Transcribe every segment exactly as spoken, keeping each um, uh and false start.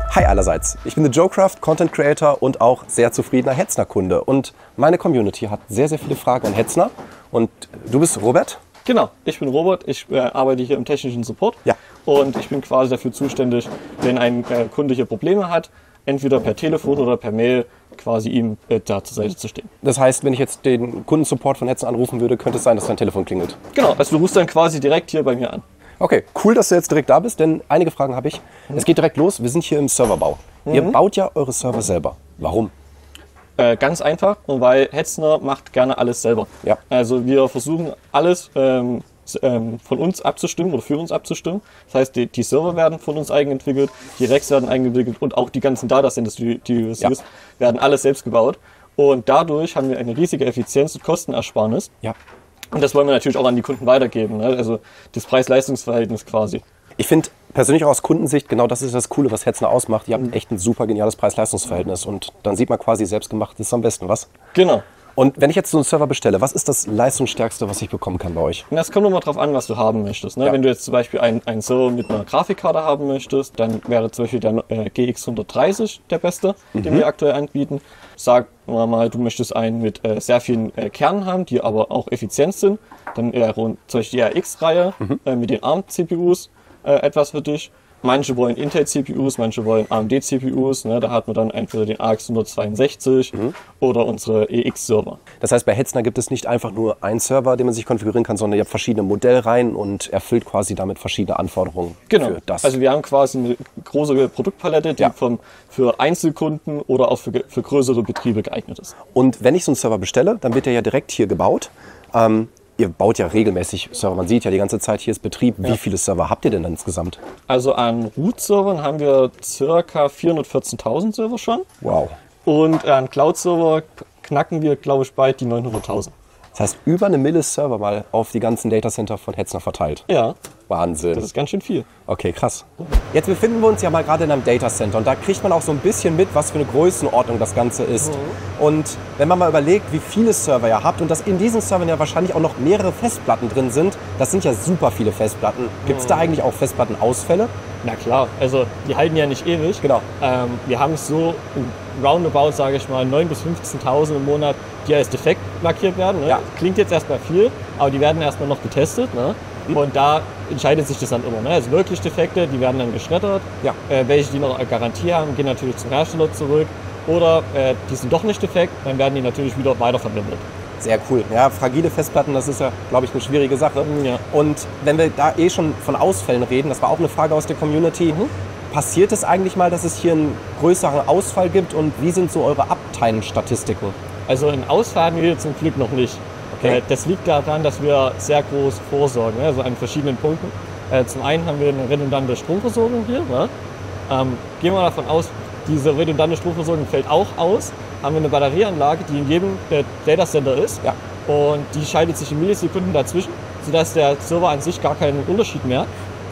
Hi allerseits, ich bin der Joecraft, Content Creator und auch sehr zufriedener Hetzner-Kunde. Und meine Community hat sehr, sehr viele Fragen an Hetzner. Und du bist Robert? Genau, ich bin Robert, ich äh, arbeite hier im technischen Support. Ja. Und ich bin quasi dafür zuständig, wenn ein äh, Kunde hier Probleme hat, entweder per Telefon oder per Mail quasi ihm äh, da zur Seite zu stehen. Das heißt, wenn ich jetzt den Kundensupport von Hetzner anrufen würde, könnte es sein, dass dein Telefon klingelt? Genau, also du rufst dann quasi direkt hier bei mir an. Okay, cool, dass du jetzt direkt da bist, denn einige Fragen habe ich. Mhm. Es geht direkt los, wir sind hier im Serverbau. Mhm. Ihr baut ja eure Server selber. Warum? Äh, ganz einfach, und weil Hetzner macht gerne alles selber. Ja. Also wir versuchen alles ähm, ähm, von uns abzustimmen oder für uns abzustimmen. Das heißt, die, die Server werden von uns eigenentwickelt, die Racks werden eigenentwickelt und auch die ganzen Datacenter, die, die du siehst, ja. werden alles selbst gebaut. Und dadurch haben wir eine riesige Effizienz- und Kostenersparnis. Ja. Und das wollen wir natürlich auch an die Kunden weitergeben, ne? Also das Preis-Leistungs-Verhältnis quasi. Ich finde persönlich auch aus Kundensicht, genau das ist das Coole, was Hetzner ausmacht. Ihr habt echt ein super geniales Preis-Leistungs-Verhältnis und dann sieht man quasi, selbstgemacht ist am besten, was? Genau. Und wenn ich jetzt so einen Server bestelle, was ist das leistungsstärkste, was ich bekommen kann bei euch? Und das kommt immer drauf an, was du haben möchtest. Ne? Ja. Wenn du jetzt zum Beispiel einen, einen Server mit einer Grafikkarte haben möchtest, dann wäre zum Beispiel der äh, G X hundertdreißig der beste, mhm. den wir aktuell anbieten. Sag mal, du möchtest einen mit äh, sehr vielen äh, Kernen haben, die aber auch effizient sind. Dann wäre zum Beispiel die R X-Reihe mhm. äh, mit den ARM-C P Us äh, etwas für dich. Manche wollen Intel-C P Us, manche wollen A M D-C P Us. Ne? Da hat man dann entweder den A X hundertzweiundsechzig mhm. oder unsere E X-Server. Das heißt, bei Hetzner gibt es nicht einfach nur einen Server, den man sich konfigurieren kann, sondern ihr habt verschiedene Modellreihen und erfüllt quasi damit verschiedene Anforderungen genau. für das. Also wir haben quasi eine große Produktpalette, die ja. vom, für Einzelkunden oder auch für, für größere Betriebe geeignet ist. Und wenn ich so einen Server bestelle, dann wird der ja direkt hier gebaut. Ähm, Ihr baut ja regelmäßig Server. Man sieht ja die ganze Zeit, hier ist Betrieb. Wie ja. viele Server habt ihr denn dann insgesamt? Also an Root-Servern haben wir ca. vierhundertvierzehntausend Server schon. Wow. Und an Cloud-Server knacken wir, glaube ich, bald die neunhunderttausend. Das heißt, über eine Mille Server mal auf die ganzen Datacenter von Hetzner verteilt. Ja. Wahnsinn. Das ist ganz schön viel. Okay, krass. Jetzt befinden wir uns ja mal gerade in einem Datacenter und da kriegt man auch so ein bisschen mit, was für eine Größenordnung das Ganze ist. Mhm. Und wenn man mal überlegt, wie viele Server ihr habt und dass in diesen Servern ja wahrscheinlich auch noch mehrere Festplatten drin sind, das sind ja super viele Festplatten. Gibt es mhm. da eigentlich auch Festplattenausfälle? Na klar, also die halten ja nicht ewig. Genau. Ähm, wir haben so roundabout, sage ich mal, neuntausend bis fünfzehntausend im Monat, die als defekt markiert werden. Ne? Ja. Klingt jetzt erstmal viel, aber die werden erstmal noch getestet. Ne? Mhm. Und da entscheidet sich das dann immer. Ne? Also wirklich Defekte, die werden dann geschreddert. Ja. Äh, welche, die noch eine Garantie haben, gehen natürlich zum Hersteller zurück. Oder äh, die sind doch nicht defekt, dann werden die natürlich wieder weiterverwendet. Sehr cool. Ja, fragile Festplatten, das ist ja, glaube ich, eine schwierige Sache. Ja. Und wenn wir da eh schon von Ausfällen reden, das war auch eine Frage aus der Community, mhm. passiert es eigentlich mal, dass es hier einen größeren Ausfall gibt und wie sind so eure Uptime-Statistiken? Also einen Ausfall haben wir zum Glück noch nicht. Okay. Das liegt daran, dass wir sehr groß vorsorgen, also an verschiedenen Punkten. Zum einen haben wir eine redundante Stromversorgung hier. Ne? Ähm, gehen wir davon aus, diese redundante Stromversorgung fällt auch aus. Haben wir eine Batterieanlage, die in jedem Datacenter ist. Ja. Und die schaltet sich in Millisekunden dazwischen, sodass der Server an sich gar keinen Unterschied merkt.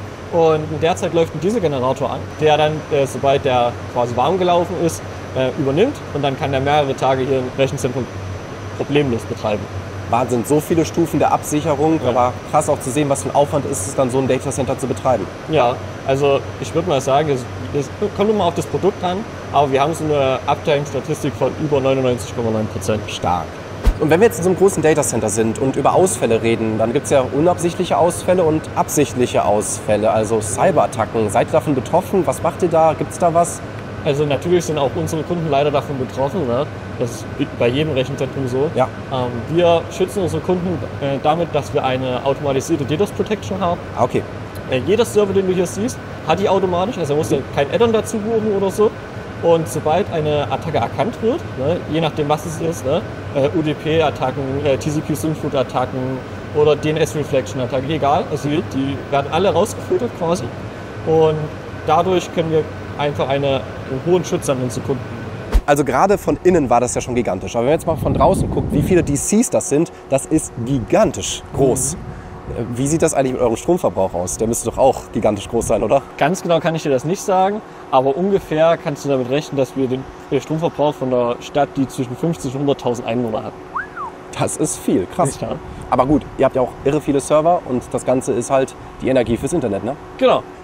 Und in der Zeit läuft ein Dieselgenerator an, der dann, äh, sobald der quasi warm gelaufen ist, äh, übernimmt. Und dann kann der mehrere Tage hier ein Rechenzentrum problemlos betreiben. Wahnsinn, so viele Stufen der Absicherung, ja. aber krass auch zu sehen, was für ein Aufwand ist es dann, so ein Datacenter zu betreiben. Ja, also ich würde mal sagen, es, es kommt immer auf das Produkt an, aber wir haben so eine Uptime-Statistik von über neunundneunzig Komma neun Prozent. Stark. Und wenn wir jetzt in so einem großen Datacenter sind und über Ausfälle reden, dann gibt es ja unabsichtliche Ausfälle und absichtliche Ausfälle, also Cyberattacken. Seid ihr davon betroffen? Was macht ihr da? Gibt es da was? Also natürlich sind auch unsere Kunden leider davon betroffen. Ne? Das ist bei jedem Rechenzentrum so. Ja. Ähm, wir schützen unsere Kunden äh, damit, dass wir eine automatisierte DDoS Protection haben. Ah, okay. Äh, jeder Server, den du hier siehst, hat die automatisch. Also er muss ja kein Add-on dazu buchen oder so. Und sobald eine Attacke erkannt wird, ne, je nachdem was es ist, ne, äh, U D P-Attacken, äh, T C P-Synflut-Attacken oder D N S-Reflection-Attacken, egal, also die, die werden alle rausgefiltert quasi. Und dadurch können wir einfach eine, einen hohen Schutz an unsere Kunden. Also gerade von innen war das ja schon gigantisch. Aber wenn man jetzt mal von draußen guckt, wie viele D Cs das sind, das ist gigantisch groß. Mhm. Wie sieht das eigentlich mit eurem Stromverbrauch aus? Der müsste doch auch gigantisch groß sein, oder? Ganz genau kann ich dir das nicht sagen, aber ungefähr kannst du damit rechnen, dass wir den Stromverbrauch von der Stadt, die zwischen fünfzig und hunderttausend Einwohner hat. Das ist viel, krass. Ja. Aber gut, ihr habt ja auch irre viele Server und das Ganze ist halt die Energie fürs Internet, ne? Genau.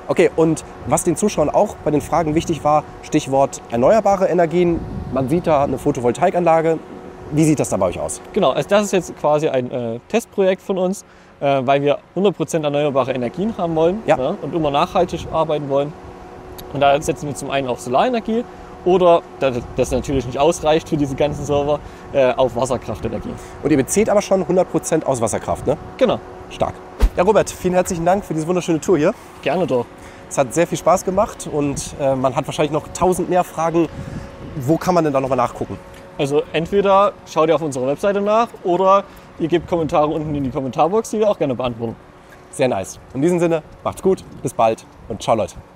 Okay, und was den Zuschauern auch bei den Fragen wichtig war, Stichwort erneuerbare Energien. Man sieht da eine Photovoltaikanlage. Wie sieht das da bei euch aus? Genau, also das ist jetzt quasi ein äh, Testprojekt von uns, äh, weil wir hundert Prozent erneuerbare Energien haben wollen, ja. ne, und immer nachhaltig arbeiten wollen. Und da setzen wir zum einen auf Solarenergie oder, da das natürlich nicht ausreicht für diese ganzen Server, äh, auf Wasserkraftenergie. Und ihr bezieht aber schon hundert Prozent aus Wasserkraft, ne? Genau. Stark. Ja, Robert, vielen herzlichen Dank für diese wunderschöne Tour hier. Gerne doch. Es hat sehr viel Spaß gemacht und äh, man hat wahrscheinlich noch tausend mehr Fragen. Wo kann man denn da nochmal nachgucken? Also entweder schaut ihr auf unserer Webseite nach oder ihr gebt Kommentare unten in die Kommentarbox, die wir auch gerne beantworten. Sehr nice. In diesem Sinne, macht's gut, bis bald und ciao Leute.